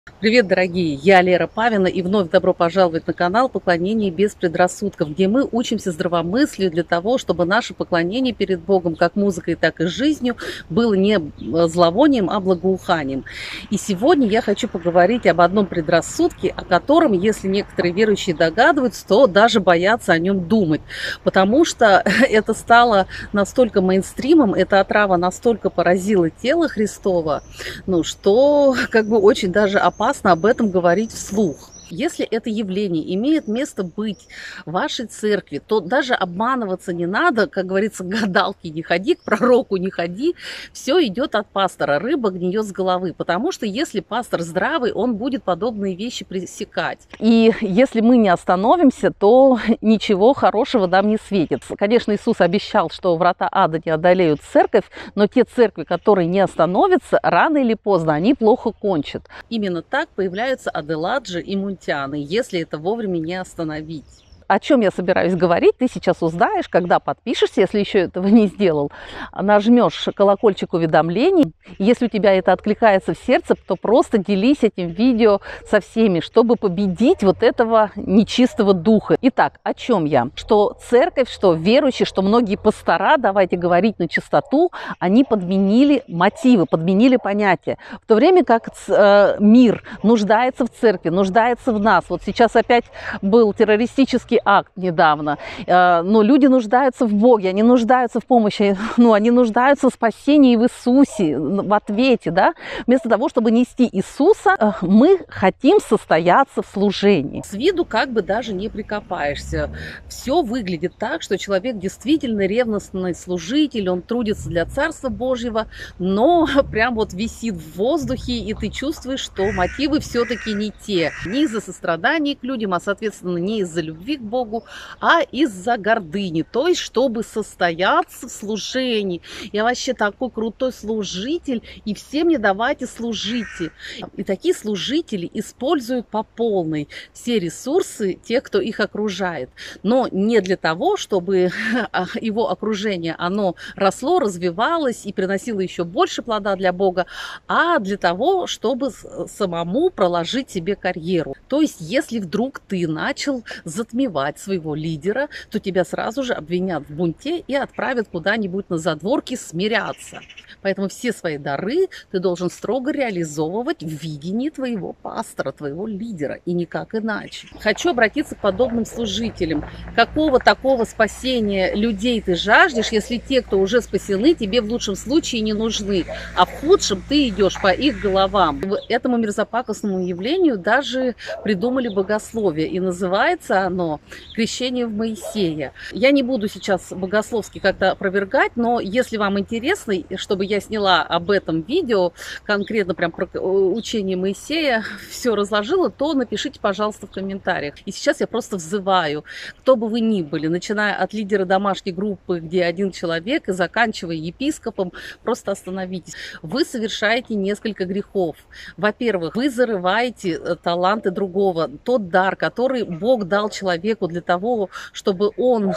Привет, дорогие! Я Лера Павина, и вновь добро пожаловать на канал «Поклонение без предрассудков», где мы учимся здравомыслию для того, чтобы наше поклонение перед Богом, как музыкой, так и жизнью, было не зловонием, а благоуханием. И сегодня я хочу поговорить об одном предрассудке, о котором, если некоторые верующие догадываются, то даже боятся о нем думать, потому что это стало настолько мейнстримом, эта отрава настолько поразила тело Христово, что очень даже опасно об этом говорить вслух. Если это явление имеет место быть в вашей церкви, то даже обманываться не надо, как говорится, к гадалке не ходи, к пророку не ходи, все идет от пастора, рыба гниет с головы, потому что если пастор здравый, он будет подобные вещи пресекать. И если мы не остановимся, то ничего хорошего нам не светит. Конечно, Иисус обещал, что врата ада не одолеют церковь, но те церкви, которые не остановятся, рано или поздно они плохо кончат. Именно так появляются Аделаджи и Мунтяны, если это вовремя не остановить. О чем я собираюсь говорить, ты сейчас узнаешь, когда подпишешься, если еще этого не сделал, нажмешь колокольчик уведомлений. Если у тебя это откликается в сердце, то просто делись этим видео со всеми, чтобы победить вот этого нечистого духа. Итак, о чем я? Что церковь, что верующие, что многие пастора, давайте говорить на чистоту, они подменили мотивы, подменили понятия. В то время как мир нуждается в церкви, нуждается в нас. Вот сейчас опять был террористический акт недавно, но люди нуждаются в Боге, они нуждаются в помощи, они нуждаются в спасении в Иисусе, в ответе, да? Вместо того, чтобы нести Иисуса, мы хотим состояться в служении. С виду как бы даже не прикопаешься. Все выглядит так, что человек действительно ревностный служитель, он трудится для Царства Божьего, но прям вот висит в воздухе, и ты чувствуешь, что мотивы все-таки не те. Не из-за сострадания к людям, а, соответственно, не из-за любви к Богу, а из-за гордыни, то есть чтобы состояться в служении. Я вообще такой крутой служитель, и все мне давайте служите. И такие служители используют по полной все ресурсы тех, кто их окружает, но не для того, чтобы его окружение, оно росло, развивалось и приносило еще больше плода для Бога, а для того, чтобы самому проложить себе карьеру. То есть, если вдруг ты начал затмевать своего лидера, то тебя сразу же обвинят в бунте и отправят куда-нибудь на задворки смиряться. Поэтому все свои дары ты должен строго реализовывать в видении твоего пастора, твоего лидера, и никак иначе. Хочу обратиться к подобным служителям. Какого такого спасения людей ты жаждешь, если те, кто уже спасены, тебе в лучшем случае не нужны, а в худшем ты идешь по их головам? Этому мерзопакостному явлению даже придумали богословие, и называется оно «Крещение в Моисея». Я не буду сейчас богословски как-то опровергать, но если вам интересно, чтобы я сняла об этом видео, конкретно прям про учение Моисея, все разложила, то напишите, пожалуйста, в комментариях. И сейчас я просто взываю, кто бы вы ни были, начиная от лидера домашней группы, где один человек, и заканчивая епископом, просто остановитесь. Вы совершаете несколько грехов. Во-первых, вы зарываете таланты другого, тот дар, который Бог дал человеку для того, чтобы он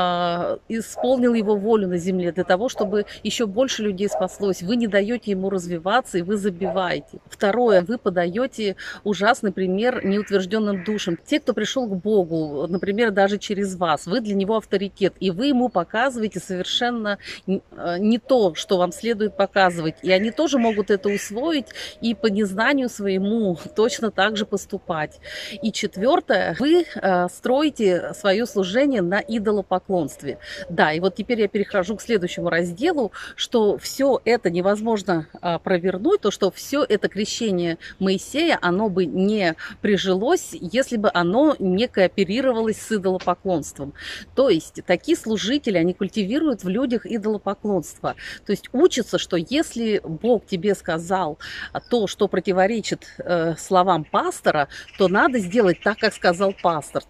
исполнил его волю на земле, для того, чтобы еще больше людей спаслось. Вы не даете ему развиваться, и вы забиваете. Второе, вы подаете ужасный пример неутвержденным душам. Те, кто пришел к Богу, например, даже через вас, вы для него авторитет, и вы ему показываете совершенно не то, что вам следует показывать. И они тоже могут это усвоить и по незнанию своему точно так же поступать. И четвертое, вы строите свое служение на идолопоклонстве. Да, и вот теперь я перехожу к следующему разделу, что все это невозможно провернуть, то, что все это крещение Моисея, оно бы не прижилось, если бы оно не кооперировалось с идолопоклонством. То есть такие служители, они культивируют в людях идолопоклонство. То есть учатся, что если Бог тебе сказал то, что противоречит словам пастора, то надо сделать так, как сказал пастор. То есть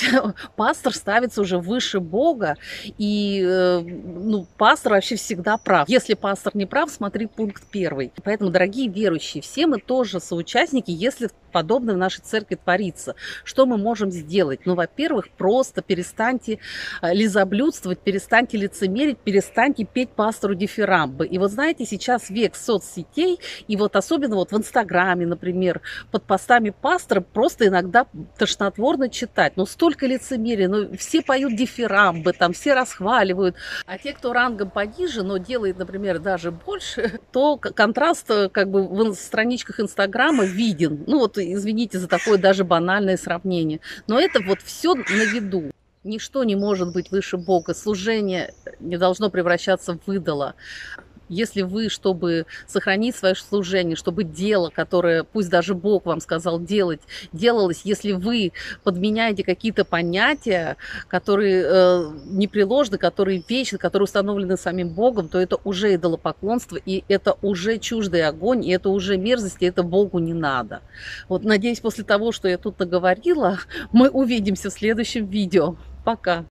пастор ставится уже выше Бога, и пастор вообще всегда прав. Если пастор не прав, смотри пункт 1. Поэтому, дорогие верующие, все мы тоже соучастники, если подобное в нашей церкви творится. Что мы можем сделать? Ну, во-первых, просто перестаньте лизоблюдствовать, перестаньте лицемерить, перестаньте петь пастору дифирамбы. И вот знаете, сейчас век соцсетей, и вот особенно вот в Инстаграме, например, под постами пастора просто иногда тошнотворно читать. Ну, столько лицемерия, ну, все поют дифирамбы, там все расхваливают. А те, кто рангом пониже, но делает, например, даже больше, то контраст как бы в страничках Инстаграма виден. Ну, вот извините за такое даже банальное сравнение. Но это вот все на виду. Ничто не может быть выше Бога. Служение не должно превращаться в идола. Если вы, чтобы сохранить свое служение, чтобы дело, которое, пусть даже Бог вам сказал делать, делалось, если вы подменяете какие-то понятия, которые непреложны, которые вечны, которые установлены самим Богом, то это уже идолопоклонство, и это уже чуждый огонь, и это уже мерзость, и это Богу не надо. Вот, надеюсь, после того, что я тут наговорила, мы увидимся в следующем видео. Пока!